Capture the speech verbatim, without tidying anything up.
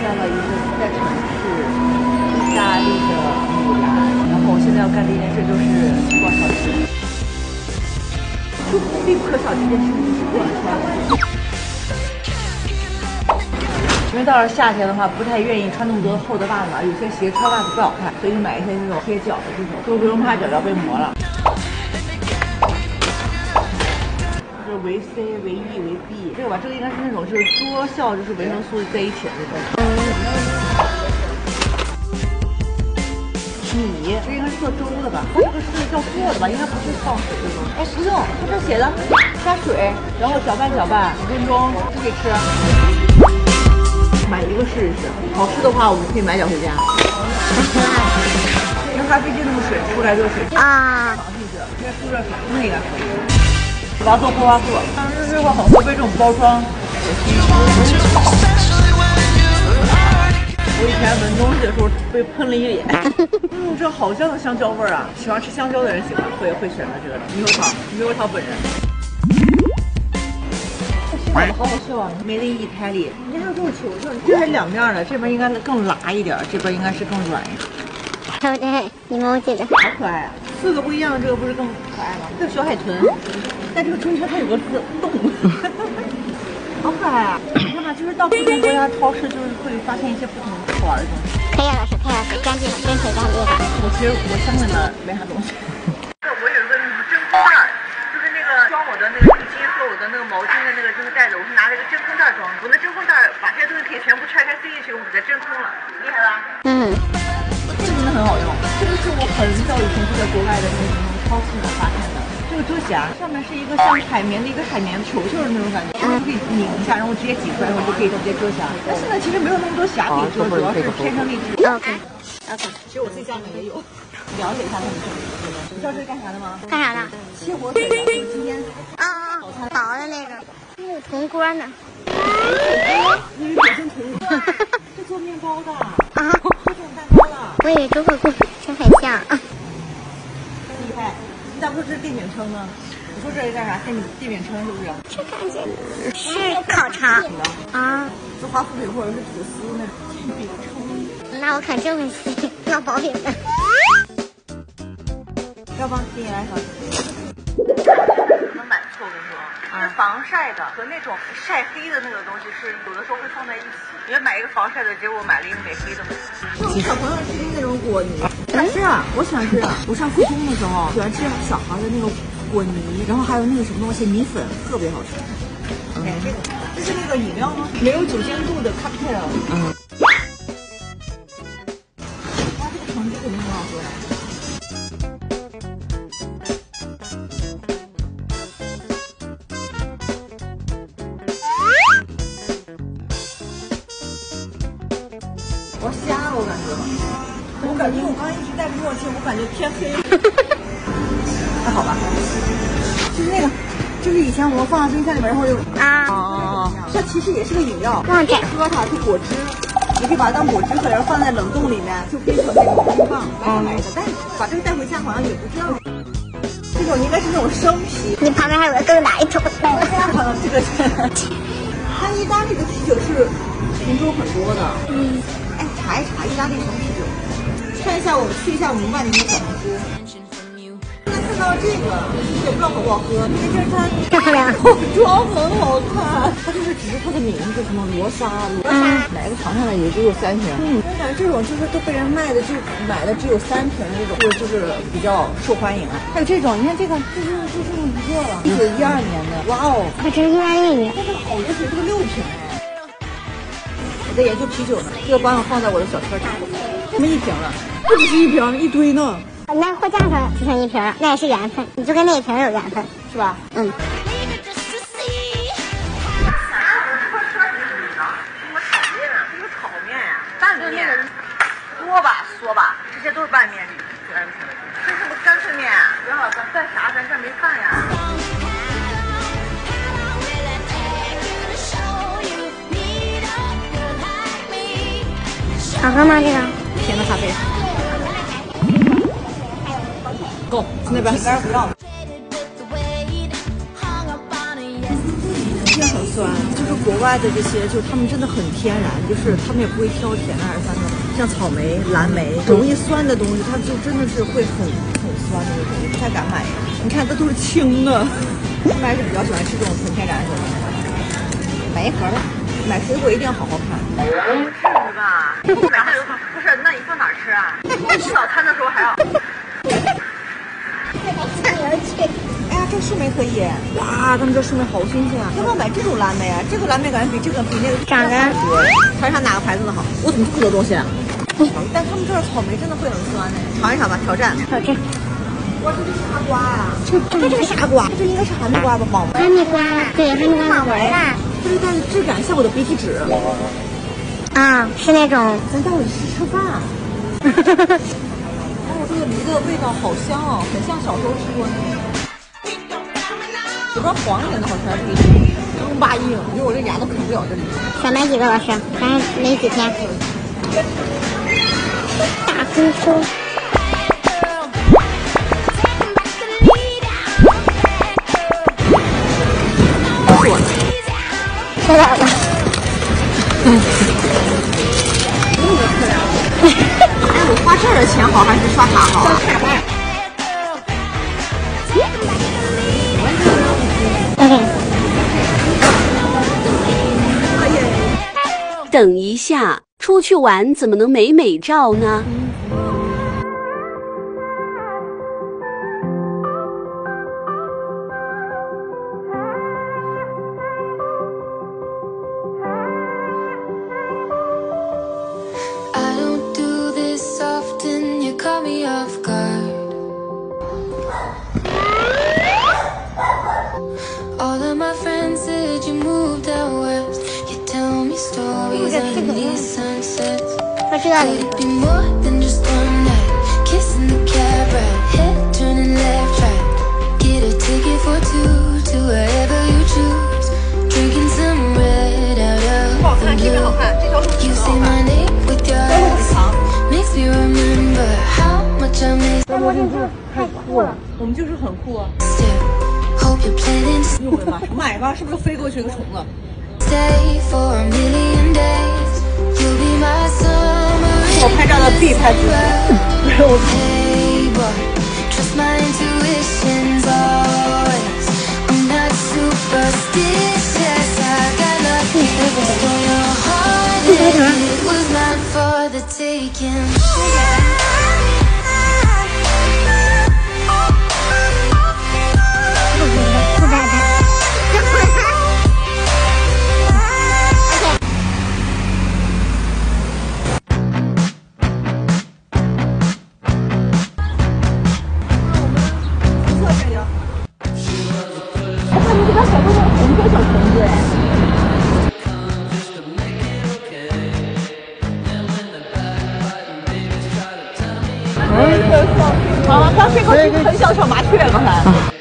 到一个在城市意大利的米兰，然后我现在要干的一件事就是逛超市。就必不可少的一件事就是逛超市。因为到了夏天的话，不太愿意穿那么多厚的袜子嘛，有些鞋穿袜子不好看，所以就买一些那种贴脚的这种，就不用怕脚要被磨了。就是维 C、维 E、维 B， 这个吧，这个应该是那种就是多效就是维生素在一起的那种。米，这应该是做粥的吧？它这个是要做的吧？应该不是放水这种。哎，不用，它这写的加水，然后搅拌搅拌五分钟就可以吃。买一个试一试，好吃的话我们可以买点回家。因为它毕竟那个水出来热水啊，放进去，应该出热水，那应该可以。我要做花素，但是这个很会被这种包装所吸引。我以前闻东西的时候被喷了一脸，嗯，这好像是香蕉味儿啊！喜欢吃香蕉的人喜欢会会选择这个猕猴桃，猕猴桃本人。长得好好笑啊 ！Made in Italy， 你看这种球球，这是两面的，这边应该更拉一点，这边应该是更软一点。 对不对？你们我记得。 好可爱啊！四个不一样的，这个不是更可爱吗？这个小海豚，但这个中间它有个字洞，好可爱啊！你看吧，就是到不同国家超市，就是会发现一些不同好玩的东西。 可以老师，可以老师，干净了，真可以干净了。 我其实我相信的没啥东西。我有一个那个真空袋，就是那个装我的那个浴巾和我的那个毛巾的那个这个袋子，我是拿了一个真空袋装的。我那真空袋把这些东西可以全部拆开塞进去，我给它真空了，厉害吧？嗯。这个真的很好用，这个是我很早以前就在国外的那种超市里发现的。这个遮瑕上面是一个像海绵的一个海绵球球的那种感觉，然后可以拧一下，然后直接挤出来，然后就可以直接遮瑕。但现在其实没有那么多瑕可以遮，主要是天生丽质。 OK OK， 其实我自己家里面也有，了解一下他们这个。你知道这是干啥的吗？ 干啥的？ 切火腿的，今天啊啊，烤的那个木铜锅呢？ 因为本身铜锅，是做面包的啊，做这种蛋糕了。 我以为周会过真很像啊。 厉害！你咋不说这是电饼铛呢？你说这是干啥？电电饼铛是不是？ 这感觉是烤肠啊， 做华夫饼或者是吐司那种电饼铛。 那我可真会吃，要薄饼的。 要不给你来勺。能买错，我跟你说，就是防晒的和那种晒黑的那个东西是有的时候会放在一起。因为买一个防晒的，结果买了一个美黑的。就我小朋友吃那种果泥，喜欢吃啊，我喜欢吃。我上初中的时候喜欢吃小孩的那个果泥，然后还有那个什么东西米粉，特别好吃。哎，这个这是那个饮料吗？没有酒精度的 cocktail。嗯。哇，这个橙汁肯定很好喝的。我瞎了，我感觉，我感觉我刚刚一直戴着墨镜，我感觉天黑了。还好吧，就是那个，就是以前我们放在冰箱里面，然后有啊啊，它其实也是个饮料， 忘记喝它是果汁，你可以把它当果汁喝，然后放在冷冻里面，就可以成那个冰棒来买的。但是把这个带回家好像也不这样。这种应该是那种生啤。 你旁边还有个更大一桶。 这个是，它意大利的啤酒是品种很多的。嗯。哎，查一查意大利什么啤酒？看一下我去一下我们万宁的小红书。现在看到这个，也不知道好不好喝，因为这是它漂亮， 包装很好看。它就是只是它的名字，什么罗莎，罗莎，买一个尝下来也只有三瓶。嗯，我感觉这种就是都被人卖的，就买的只有三瓶这种，就就是比较受欢迎啊。还有这种，你看这个，这就就这么一个了，一九一二年的，哇哦， 还真是意大利的。 它这个好多瓶，这个六瓶哎。我在研究啤酒呢，这个帮我放在我的小车上。这么一瓶了，不只是一瓶，一堆呢。 那货架上只剩一瓶，那也是缘分，你就跟那一瓶有缘分， 是吧？ 嗯。 我炒面啊，这个炒面呀，拌面、锅巴、嗦吧，这些都是拌面里最安全的。这是不是干脆面？不要了，咱拌啥？咱这没饭呀。 好喝吗？这个甜的咖啡。够，那边应该是不让的。 定很酸。就是国外的这些，就是他们真的很天然，就是他们也不会挑甜的还是酸的。像草莓、蓝莓，容易酸的东西，它就真的是会很很酸的那种，不太敢买。你看，它都是青的。我们还是比较喜欢吃这种纯天然的。买一盒吧，买水果一定要好好看。不至于吧？买那有不是？那你放哪儿吃啊？吃早餐的时候还要。 快到上游去。 哎呀，这树莓可以！哇，他们这树莓好新鲜啊！要不要买这种蓝莓啊？这个蓝莓感觉比这个比那个长得尝一尝哪个牌子的好？我怎么这么多东西啊？但他们这儿草莓真的会很酸的，尝一尝吧，挑战。 挑战。 哇，这是啥瓜呀？ 这这是啥瓜？这应该是哈密瓜吧？芒哈密瓜，对，哈密瓜好玩啊。 这是它的质感像我的鼻涕纸。 啊，是那种。 咱待会儿吃吃饭。哦，这个梨的味道好香哦，很像小时候吃过那个。里边黄一点的好吃，这个刚巴硬，我觉得我这牙都啃不了这里。 想买几个老师？咱没几天。大丰收。收到了。嗯。那么漂亮。哎，我花这儿的钱好还是刷卡好？刷卡吧。 等一下，出去玩怎么能没美照呢？ 我知道你。 不好看，这边好看，这条路挺好看。这路很长。但我这就是太酷了，我们就是很酷啊！哟我的妈，买吧，是不是飞过去一个虫子？我拍照的必拍姿势，我啊，刚飞过去很像小麻雀，刚才。